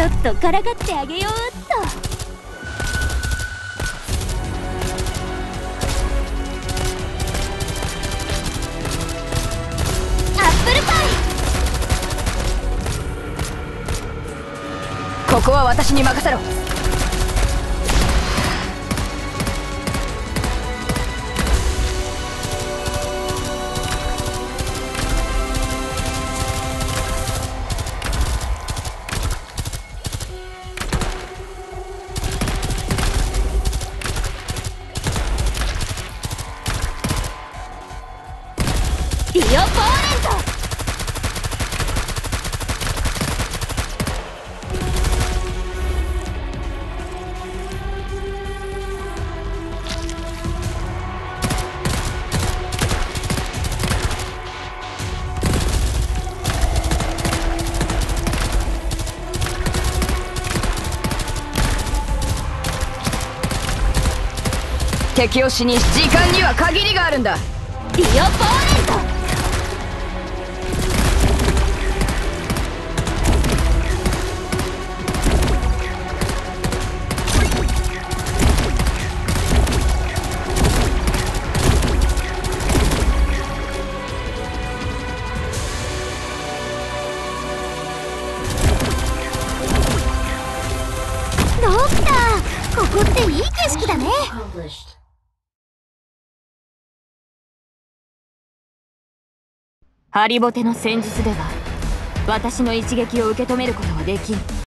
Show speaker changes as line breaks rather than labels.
ちょっとからかってあげようっと。アップルパイ。
ここは私に任せろ。
ディオポーレント。
敵を死に時間には限りがあるんだ。
ディオポーレント。ドクター、ここっていい景色だね。
ハリボテの戦術では私の一撃を受け止めることはできん。